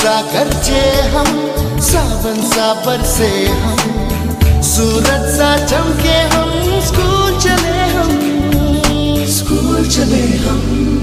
सा गरजे हम, सावन सा बरसे हम, सूरज सा चमके हम, स्कूल चले हम, स्कूल चले हम।